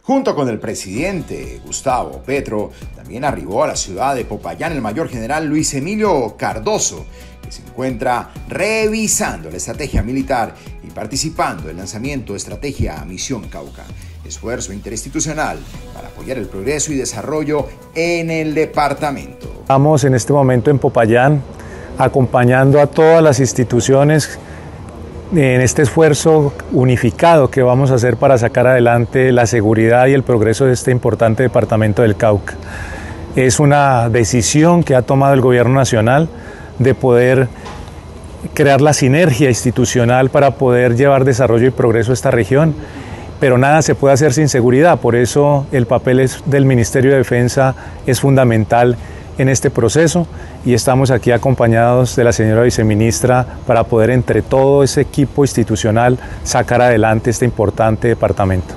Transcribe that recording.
Junto con el presidente Gustavo Petro, también arribó a la ciudad de Popayán el mayor general Luis Emilio Cardoso, que se encuentra revisando la estrategia militar y participando en el lanzamiento de Estrategia Misión Cauca, esfuerzo interinstitucional para apoyar el progreso y desarrollo en el departamento. Estamos en este momento en Popayán acompañando a todas las instituciones en este esfuerzo unificado que vamos a hacer para sacar adelante la seguridad y el progreso de este importante departamento del Cauca. Es una decisión que ha tomado el gobierno nacional de poder crear la sinergia institucional para poder llevar desarrollo y progreso a esta región, pero nada se puede hacer sin seguridad, por eso el papel del Ministerio de Defensa es fundamental en este proceso y estamos aquí acompañados de la señora viceministra para poder entre todo ese equipo institucional sacar adelante este importante departamento.